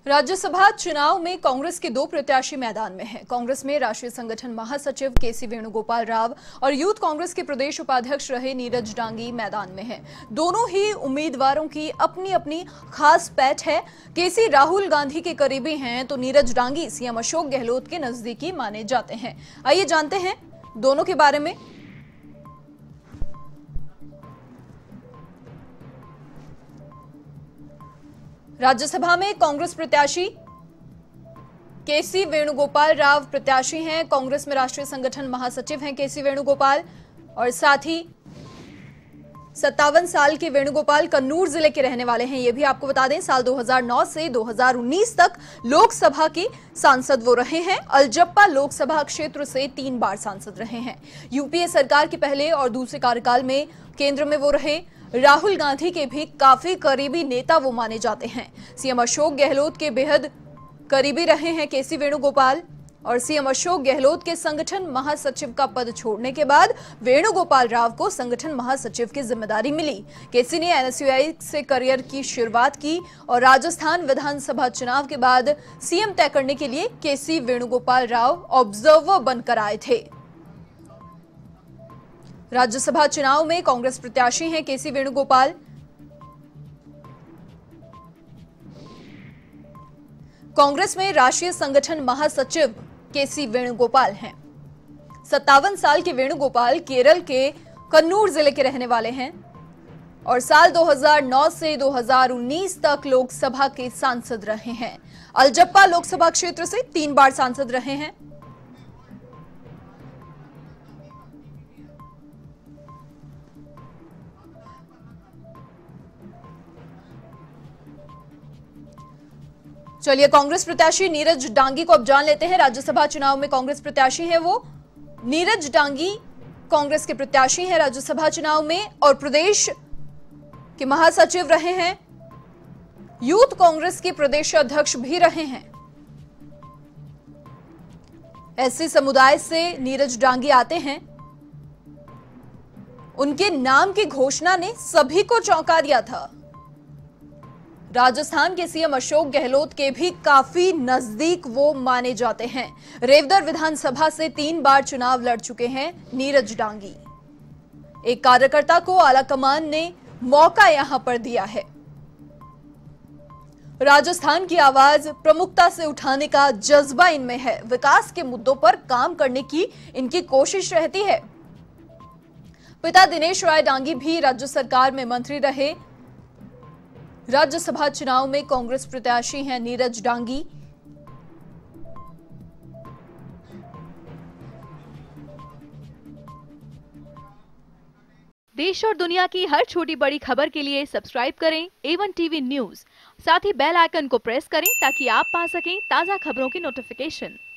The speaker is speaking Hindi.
राज्यसभा चुनाव में कांग्रेस के दो प्रत्याशी मैदान में हैं। कांग्रेस में राष्ट्रीय संगठन महासचिव केसी वेणुगोपाल राव और यूथ कांग्रेस के प्रदेश उपाध्यक्ष रहे नीरज डांगी मैदान में हैं। दोनों ही उम्मीदवारों की अपनी अपनी खास पैठ है। केसी राहुल गांधी के करीबी हैं तो नीरज डांगी सीएम अशोक गहलोत के नजदीकी माने जाते हैं। आइए जानते हैं दोनों के बारे में। राज्यसभा में कांग्रेस प्रत्याशी केसी वेणुगोपाल राव प्रत्याशी हैं। कांग्रेस में राष्ट्रीय संगठन महासचिव हैं केसी वेणुगोपाल और साथ ही 57 साल के वेणुगोपाल कन्नूर जिले के रहने वाले हैं। ये भी आपको बता दें, साल 2009 से 2019 तक लोकसभा के सांसद वो रहे हैं। अलजप्पा लोकसभा क्षेत्र से 3 बार सांसद रहे हैं। यूपीए सरकार के पहले और दूसरे कार्यकाल में केंद्र में वो रहे। राहुल गांधी के भी काफी करीबी नेता वो माने जाते हैं। सीएम अशोक गहलोत के बेहद करीबी रहे हैं केसी वेणुगोपाल और सीएम अशोक गहलोत के संगठन महासचिव का पद छोड़ने के बाद वेणुगोपाल राव को संगठन महासचिव की जिम्मेदारी मिली। केसी ने एनएसयूआई से करियर की शुरुआत की और राजस्थान विधानसभा चुनाव के बाद सीएम तय करने के लिए केसी वेणुगोपाल राव ऑब्जर्वर बनकर आए थे। राज्यसभा चुनाव में कांग्रेस प्रत्याशी हैं केसी वेणुगोपाल। कांग्रेस में राष्ट्रीय संगठन महासचिव केसी वेणुगोपाल हैं। 57 साल के वेणुगोपाल केरल के कन्नूर जिले के रहने वाले हैं और साल 2009 से 2019 तक लोकसभा के सांसद रहे हैं। अलजप्पा लोकसभा क्षेत्र से 3 बार सांसद रहे हैं। चलिए कांग्रेस प्रत्याशी नीरज डांगी को अब जान लेते हैं। राज्यसभा चुनाव में कांग्रेस प्रत्याशी हैं वो। नीरज डांगी कांग्रेस के प्रत्याशी हैं राज्यसभा चुनाव में और प्रदेश के महासचिव रहे हैं। यूथ कांग्रेस के प्रदेश अध्यक्ष भी रहे हैं। एससी समुदाय से नीरज डांगी आते हैं। उनके नाम की घोषणा ने सभी को चौंका दिया था। राजस्थान के सीएम अशोक गहलोत के भी काफी नजदीक वो माने जाते हैं। रेवदर विधानसभा से 3 बार चुनाव लड़ चुके हैं नीरज डांगी। एक कार्यकर्ता को आलाकमान ने मौका यहां पर दिया है। राजस्थान की आवाज प्रमुखता से उठाने का जज्बा इनमें है। विकास के मुद्दों पर काम करने की इनकी कोशिश रहती है। पिता दिनेश राय डांगी भी राज्य सरकार में मंत्री रहे। राज्यसभा चुनाव में कांग्रेस प्रत्याशी हैं नीरज डांगी। देश और दुनिया की हर छोटी बड़ी खबर के लिए सब्सक्राइब करें A1 टीवी न्यूज़। साथ ही बेल आइकन को प्रेस करें ताकि आप पा सकें ताज़ा खबरों की नोटिफिकेशन।